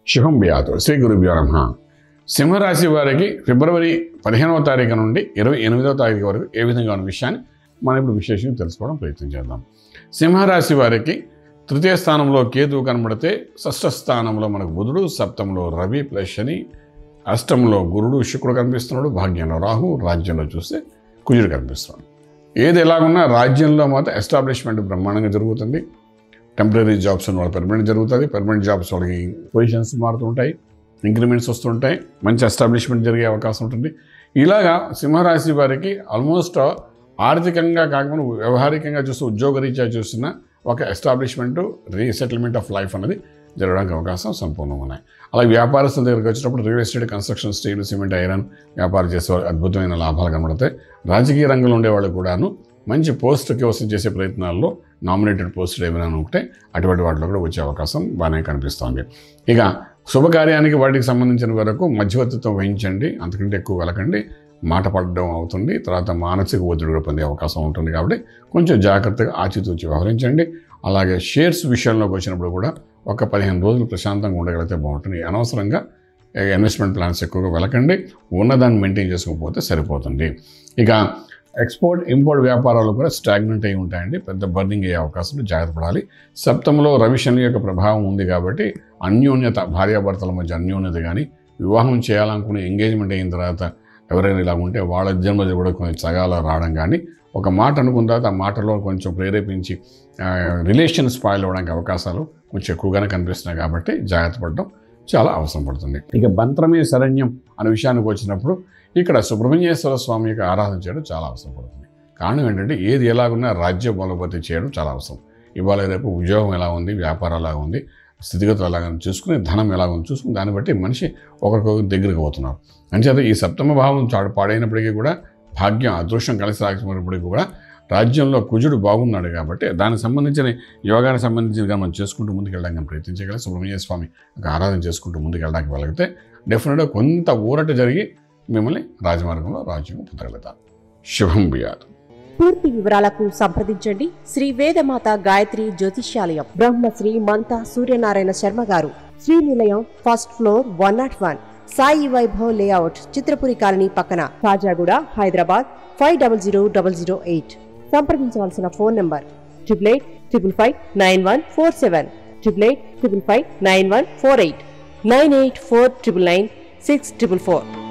శుభం వ్యాధు శ్రీ గురుభ్యో నమః. సింహరాశి వారికి ఫిబ్రవరి 15వ తారీఖు నుండి 28వ తారీఖు వరకు ఏ విధంగా ఉన్న విషయాన్ని మనం ఇప్పుడు విశేషంగా తెలుసుకోవడం ప్రయత్నం చేద్దాం. సింహరాశి వారికి తృతీయ స్థానంలో కేతువు కనబడితే, షష్ఠ స్థానంలో మనకు బుధుడు, సప్తంలో రవి ప్లస్ శని, అష్టంలో గురుడు శుక్రుడు కనిపిస్తున్నాడు, భాగ్యంలో రాహు, రాజ్యంలో చూస్తే కుజుడు కనిపిస్తున్నాడు. ఏది ఎలాగున్నా రాజ్యంలో మాత్రం ఎస్టాబ్లిష్మెంట్ బ్రహ్మాండంగా జరుగుతుంది. టెంపరీ జాబ్స్ ఉన్న వాళ్ళు పర్మనెంట్ జరుగుతుంది. పర్మనెంట్ జాబ్స్ వాళ్ళకి పొజిషన్స్ మారుతుంటాయి, ఇంక్రిమెంట్స్ వస్తుంటాయి, మంచి ఎస్టాబ్లిష్మెంట్ జరిగే అవకాశం ఉంటుంది. ఇలాగా సింహరాశి వారికి ఆల్మోస్ట్ ఆర్థికంగా కాకుండా వ్యవహారికంగా చూస్తూ ఉద్యోగరీత్యా చూస్తున్న ఒక ఎస్టాబ్లిష్మెంటు, రీసెటిల్మెంట్ ఆఫ్ లైఫ్ అనేది జరగడానికి అవకాశం సంపూర్ణంగా ఉన్నాయి. అలాగే వ్యాపారస్తుల దగ్గరికి వచ్చినప్పుడు real estate, construction, steel, cement, iron వ్యాపారం చేసే అద్భుతమైన లాభాలు కనబడతాయి. రాజకీయ రంగంలో ఉండేవాళ్ళు కూడాను మంచి పోస్ట్ కోసం చేసే ప్రయత్నాల్లో నామినేటెడ్ పోస్టులు ఏమైనా ఉంటే అటువంటి వాటిలో కూడా వచ్చే అవకాశం బాగానే కనిపిస్తుంది. ఇక శుభకార్యానికి వాటికి సంబంధించిన వరకు మధ్యవర్తిత్వం వహించండి, అంతకంటే ఎక్కువ వెళ్ళకండి. మాట పడడం అవుతుంది, తర్వాత మానసిక ఒత్తిడి కూడా పొందే అవకాశం ఉంటుంది. కాబట్టి కొంచెం జాగ్రత్తగా ఆచితూచి వ్యవహరించండి. అలాగే షేర్స్ విషయంలోకి వచ్చినప్పుడు కూడా ఒక 15 రోజులు ప్రశాంతంగా ఉండగలిగితే బాగుంటుంది. అనవసరంగా ఇన్వెస్ట్మెంట్ ప్లాన్స్ ఎక్కువగా వెళ్ళకండి, ఉన్నదాన్ని మెయింటైన్ చేసుకోకపోతే సరిపోతుంది. ఇక ఎక్స్పోర్ట్ ఇంపోర్ట్ వ్యాపారాలు కూడా స్టాగ్నెంట్ అయి ఉంటాయండి, పెద్ద బర్నింగ్ అయ్యే అవకాశం, జాగ్రత్త పడాలి. సప్తంలో రవి శని యొక్క ప్రభావం ఉంది కాబట్టి అన్యోన్యత, భార్యాభర్తల మధ్య అన్యోన్యత కానీ, వివాహం చేయాలనుకునే ఎంగేజ్మెంట్ అయిన తర్వాత ఎవరైనా ఇలా ఉంటే వాళ్ళ జన్మది కూడా కొంచెం సగాలు రావడం కానీ, ఒక మాట అనుకున్న తర్వాత ఆ మాటలో కొంచెం ప్రేరేపించి రిలేషన్ స్పాయిల్ అవ్వడానికి అవకాశాలు కొంచెం ఎక్కువగానే కనిపిస్తున్నాయి. కాబట్టి జాగ్రత్త పడడం చాలా అవసరం పడుతుంది. ఇక మంత్రమే శరణ్యం అనే విషయానికి వచ్చినప్పుడు ఇక్కడ సుబ్రహ్మణ్యేశ్వర స్వామి యొక్క ఆరాధన చేయడం చాలా అవసరం పడుతుంది. కారణం ఏంటంటే ఏది ఎలాగున్నా రాజ్య బలోపతి చేయడం చాలా అవసరం. ఇవాళ రేపు ఉద్యోగం ఎలా ఉంది, వ్యాపారం ఎలా ఉంది, స్థితిగతులు ఎలాగ చూసుకుని, ధనం ఎలా ఉంది చూసుకుని, దాన్ని బట్టి మనిషి ఒకరికొకరు దగ్గరికి పోతున్నారు. అంచేత ఈ సప్తమ భావం పాడైనప్పటికీ కూడా భాగ్యం, అదృష్టం కలిసి రాకపోయినప్పటికీ కూడా రాజ్యంలో కుజుడు బాగున్నాడు కాబట్టి దానికి సంబంధించిన యోగానికి సంబంధించిన మనం చేసుకుంటూ ముందుకెళ్ళడానికి ప్రయత్నించగలిగి సుబ్రహ్మణ్య స్వామి ఆరాధన చేసుకుంటూ ముందుకెళ్ళడానికి వెళ్ళగితే డెఫినెట్గా కొంత ఊరట జరిగి మిమ్మల్ని రాజమార్గంలో రాజ్యం పొందగలుగుతారు. శుభం భూయాత్. పూర్తి వివరాలకు సంప్రదించండి శ్రీ వేదమాత గాయత్రి జ్యోతిష్యాలయం, బ్రహ్మశ్రీ మంతా సూర్యనారాయణ శర్మ గారు, Srinilayam, first floor, 101, Sai Vaibhav layout, Chitrapuri colony పక్కన, కాజాగూడ, హైదరాబాద్ 500008. సంప్రదించవలసిన ఫోన్ నంబర్ 8855559147, 8855559148, 9849996644.